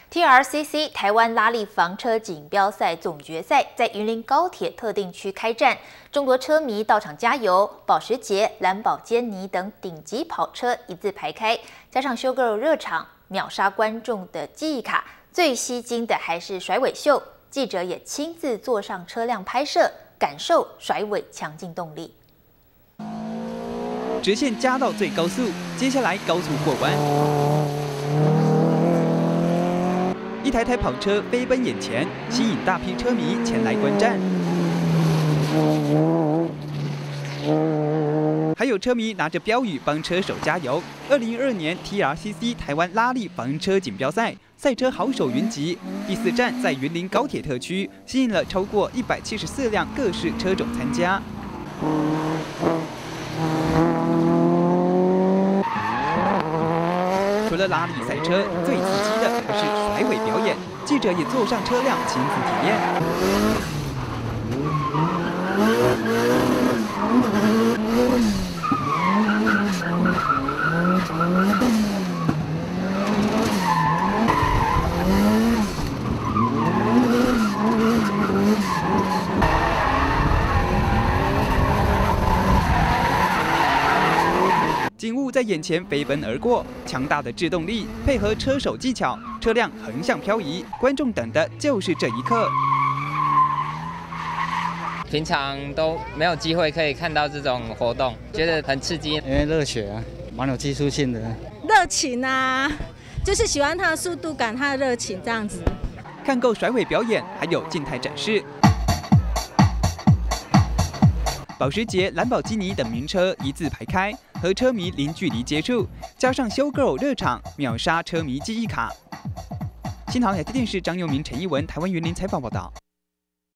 TRCC 台湾拉力房车锦标赛总决赛在云林高铁特定区开战，众多车迷到场加油，保时捷、兰博基尼等顶级跑车一字排开，加上修 girl 热场，秒杀观众的记忆卡。最吸睛的还是甩尾秀，记者也亲自坐上车辆拍摄，感受甩尾强劲动力。 直线加到最高速，接下来高速过弯。 一台台跑车飞奔眼前，吸引大批车迷前来观战。还有车迷拿着标语帮车手加油。2012年 TRCC 台湾拉力房车锦标赛，赛车好手云集。第4站在云林高铁特区，吸引了超过174辆各式车种参加。 除了拉力赛车，最刺激的可是甩尾表演。记者也坐上车辆亲自体验。景物在眼前飞奔而过，强大的制动力配合车手技巧，车辆横向漂移，观众等的就是这一刻。 平常都没有机会可以看到这种活动，觉得很刺激。 因为热血啊，蛮有技术性的。 热情啊，就是喜欢它的速度感，它的热情这样子。 看够甩尾表演，还有静态展示。 保时捷、兰博基尼等名车一字排开，和车迷零距离接触，加上修 girl 热场，秒杀车迷记忆卡。新唐亚电视张佑明、陈一文，台湾云林采访报道。